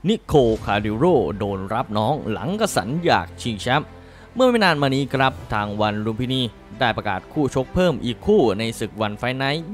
นิโคคาริโรโดนรับน้องหลังกระสันอยากชิงแชมป์เมื่อไม่นานมานี้ครับทางวันลุมพินีได้ประกาศคู่ชกเพิ่มอีกคู่ในศึกวันไฟท์ไนท์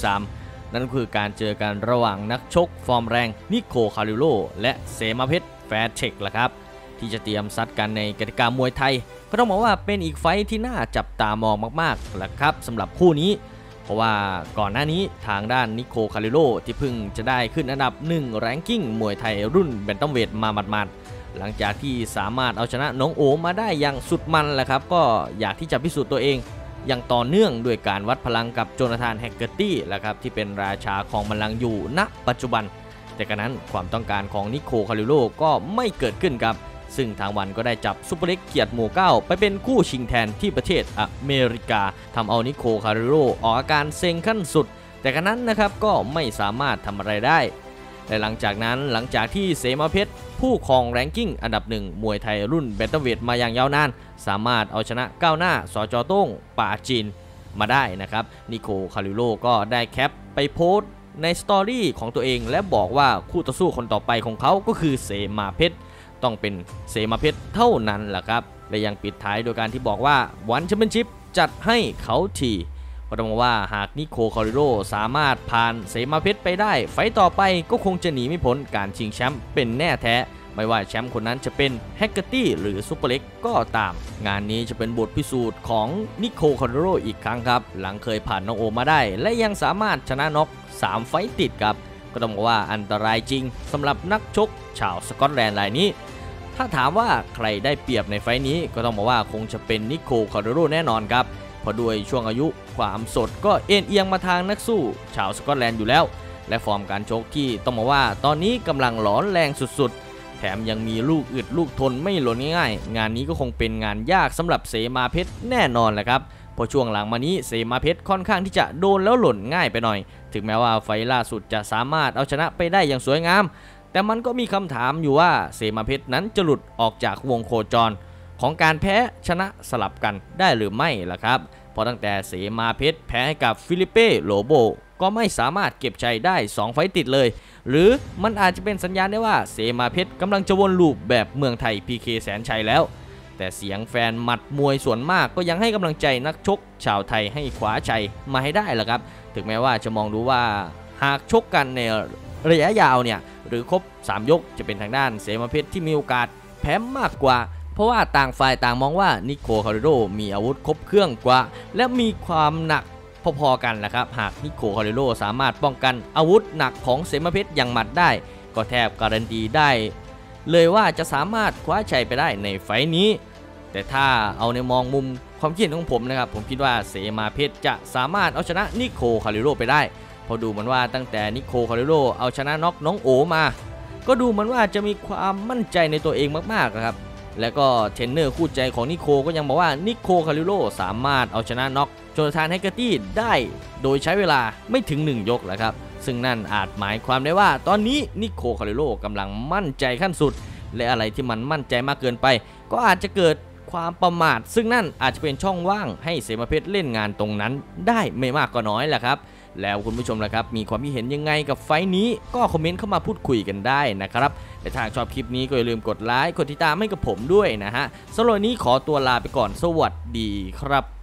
23นั่นคือการเจอกันระหว่างนักชกฟอร์มแรงนิโคคาริโรและเสมาเพชรแฟร์เทคละครับที่จะเตรียมซัดกันในกติกามวยไทยก็ต้องบอกว่าเป็นอีกไฟท์ที่น่าจับตามองมากๆละครับสำหรับคู่นี้เพราะว่าก่อนหน้านี้ทางด้านนิโคคาริโรที่เพิ่งจะได้ขึ้นอันดับ1แรงกิ้งมวยไทยรุ่นแบนตัมเวทมาหมาดๆหลังจากที่สามารถเอาชนะน้องโอมาได้อย่างสุดมันแหละครับก็อยากที่จะพิสูจน์ตัวเองอย่างต่อเนื่องด้วยการวัดพลังกับโจนาธานแฮกเกอร์ตี้แหละครับที่เป็นราชาของบัลลังก์อยู่ณปัจจุบันแต่กระนั้นความต้องการของนิโคคาริโรก็ไม่เกิดขึ้นครับซึ่งทางวันก็ได้จับซุปเปอร์เล็กเกียรติหมู่9ไปเป็นคู่ชิงแทนที่ประเทศอเมริกาทำเอานิโคคาริโรออกอาการเซ็งขั้นสุดแต่กระนั้นนะครับก็ไม่สามารถทำอะไรได้และหลังจากที่เสมาเพชรผู้ครองแรงกิ้งอันดับ1มวยไทยรุ่นแบนตัมเวทมาอย่างยาวนานสามารถเอาชนะก้าวหน้าสจ.โต้งป่าจีนมาได้นะครับนิโคคาริโรก็ได้แคปไปโพสต์ในสตอรี่ของตัวเองและบอกว่าคู่ต่อสู้คนต่อไปของเขาก็คือเสมาเพชรต้องเป็นเสมาเพชรเท่านั้นแหละครับและยังปิดท้ายโดยการที่บอกว่าวันแชมเปี้ยนชิพจัดให้เขาทีก็ต้องบอกว่าหากนิโคคาริโรสามารถผ่านเสมาเพชรไปได้ไฟต์ต่อไปก็คงจะหนีไม่พ้นการชิงแชมป์เป็นแน่แท้ไม่ว่าแชมป์คนนั้นจะเป็นแฮกเกอร์ตี้หรือซุปเปอร์เล็กก็ตามงานนี้จะเป็นบทพิสูจน์ของนิโคคาริโรอีกครั้งครับหลังเคยผ่านน้องโอมาได้และยังสามารถชนะน็อก3ไฟต์ติดครับก็ต้องบอกว่าอันตรายจริงสำหรับนักชกชาวสกอตแลนด์รายนี้ถ้าถามว่าใครได้เปรียบในไฟต์นี้ก็ต้องบอกว่าคงจะเป็นนิโคคาริโรแน่นอนครับเพราะด้วยช่วงอายุความสดก็เอียงมาทางนักสู้ชาวสกอตแลนด์อยู่แล้วและฟอร์มการชกที่ต้องบอกว่าตอนนี้กำลังร้อนแรงสุดๆแถมยังมีลูกอึดลูกทนไม่หล่นง่ายๆงานนี้ก็คงเป็นงานยากสำหรับเสมาเพชรแน่นอนแหละครับเพราะช่วงหลังมานี้เสมาเพชรค่อนข้างที่จะโดนแล้วหล่นง่ายไปหน่อยถึงแม้ว่าไฟล์ล่าสุดจะสามารถเอาชนะไปได้อย่างสวยงามแต่มันก็มีคำถามอยู่ว่าเสมาเพชรนั้นจะหลุดออกจากวงโคจรของการแพ้ชนะสลับกันได้หรือไม่ล่ะครับเพราะตั้งแต่เสมาเพชรแพ้ให้กับฟิลิเป้โลโบก็ไม่สามารถเก็บชัยได้2ไฟต์ติดเลยหรือมันอาจจะเป็นสัญญาณได้ว่าเสมาเพชรกำลังจะวนลูปแบบเมืองไทย PK แสนชัยแล้วแต่เสียงแฟนหมัดมวยส่วนมากก็ยังให้กำลังใจนักชกชาวไทยให้คว้าชัยมาให้ได้ล่ะครับถึงแม้ว่าจะมองดูว่าหากชกกันในระยะยาวเนี่ยหรือครบ3ยกจะเป็นทางด้านเสมาเพชรที่มีโอกาสแพ้มากกว่าเพราะว่าต่างฝ่ายต่างมองว่านิโคคาริโรมีอาวุธครบเครื่องกว่าและมีความหนักพอๆกันนะครับหากนิโคคาริโรสามารถป้องกันอาวุธหนักของเสมาเพชรอย่างหมัดได้ก็แทบการันตีได้เลยว่าจะสามารถคว้าชัยไปได้ในไฟต์นี้แต่ถ้าเอาในมองมุมความคิดของผมนะครับผมคิดว่าเสมาเพชรจะสามารถเอาชนะนิโคคาริโรไปได้พอดูเหมือนว่าตั้งแต่นิโคคาริโรเอาชนะน็อกน้องโอมาก็ดูเหมือนว่าจะมีความมั่นใจในตัวเองมากๆนะครับและก็เทรนเนอร์คู่ใจของนิโคก็ยังบอกว่านิโคคาริโรสามารถเอาชนะน็อกโจนาธานแฮกเกอร์ตี้ได้โดยใช้เวลาไม่ถึง1ยกแหละครับซึ่งนั่นอาจหมายความได้ว่าตอนนี้นิโคคาริโรกำลังมั่นใจขั้นสุดและอะไรที่มันมั่นใจมากเกินไปก็อาจจะเกิดความประมาทซึ่งนั่นอาจจะเป็นช่องว่างให้เสมาเพชรเล่นงานตรงนั้นได้ไม่มากก็น้อยแหละครับแล้วคุณผู้ชมล่ะครับมีความคิดเห็นยังไงกับไฟล์นี้ก็คอมเมนต์เข้ามาพูดคุยกันได้นะครับและถ้าชอบคลิปนี้ก็อย่าลืมกดไลค์กดติดตามให้กับผมด้วยนะฮะสำหรับวันนี้ขอตัวลาไปก่อนสวัสดีครับ